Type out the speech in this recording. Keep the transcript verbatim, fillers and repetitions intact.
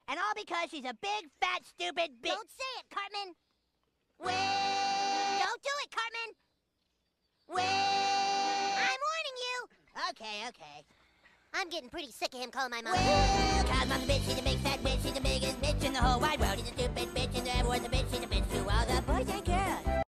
And all because she's a big, fat, stupid bitch. Don't say it, Cartman. Wait. Don't do it, Cartman. Wait. I'm warning you. Okay, okay. I'm getting pretty sick of him calling my mom. Well, cause Mom's a bitch, she's a big fat bitch, she's the biggest bitch in the whole wide world.